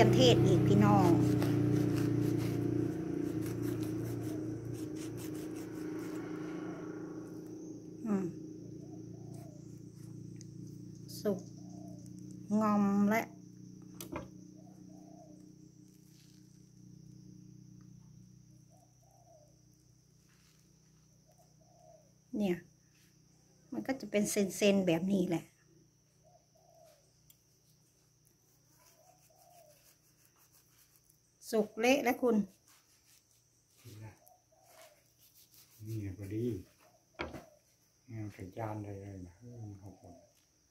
ยมเทศอีกพี่น้องสุกงอมและเนี่ยมันก็จะเป็นเซนๆแบบนี้แหละสุกเละแล้วคุณนี่พอดีงานใส่จานเลยนะขอบคุณ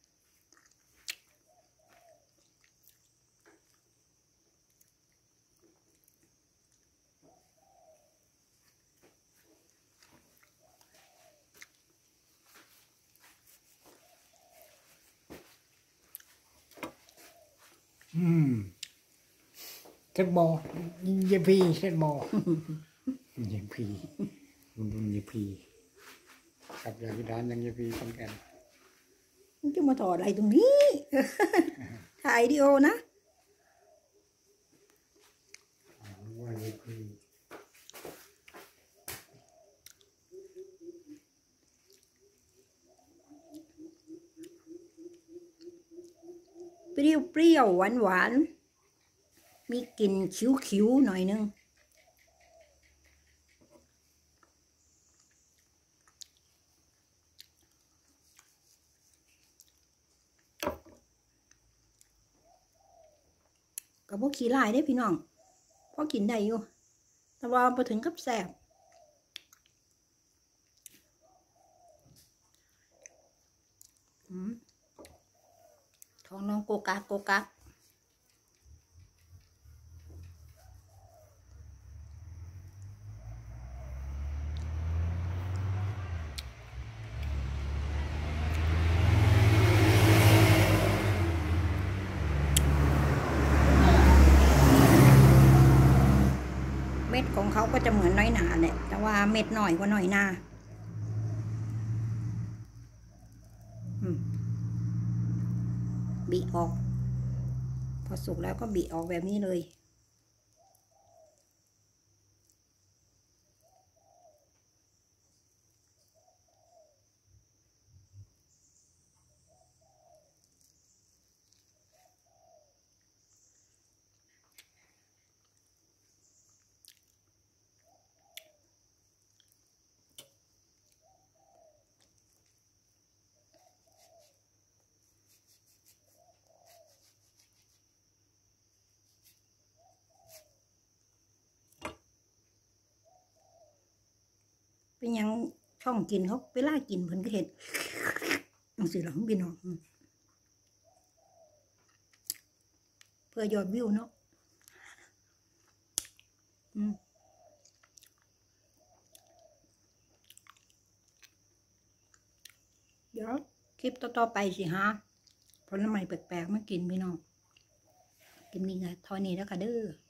เซ็ตบอลยิงพีเซ็ตบอลยิงพีรุ่นยิงพีกับยาพิดานยังยิงพีเหมือนกันจะมาถอดอะไรตรงนี้ ถ่ายวิดีโอนะว่ายิงพีเปรี้ยวหวานมีกลิ่นคิ้วๆหน่อยนึงกับพวกขี้ลายได้พี่น้องพอกินได้อยู่แต่ว่าพอถึงกับแซ่บท้องน้องโกกักเม็ดของเขาก็จะเหมือนน้อยหนาแหละแต่ว่าเม็ดหน่อยกว่าน้อยหนาบีออกพอสุกแล้วก็บีออกแบบนี้เลยเป็นยังช่องกินเขาเวลากินเพิ่นก็เห็ดจังสิหรอพี่น้องเพื่อยอดวิวเนาะเดี๋ยวคลิปต่อไปสิฮะผลไม้แปลกๆมากินพี่น้องกินนี่ไงทอนี้แล้วค่ะเด้อ